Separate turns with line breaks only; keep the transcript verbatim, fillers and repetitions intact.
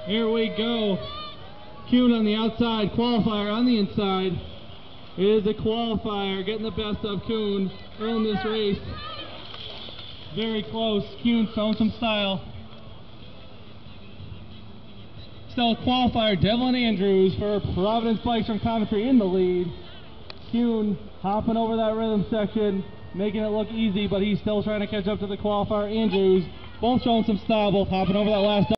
Here we go. Kuhn on the outside, Qualifier on the inside. It is a Qualifier getting the best of Kuhn early in this race. Very close. Kuhn showing some style. Still Qualifier, Devlin Andrews for Providence Bikes from Coventry in the lead. Kuhn hopping over that rhythm section, making it look easy, but he's still trying to catch up to the Qualifier Andrews. Both showing some style, both hopping over that last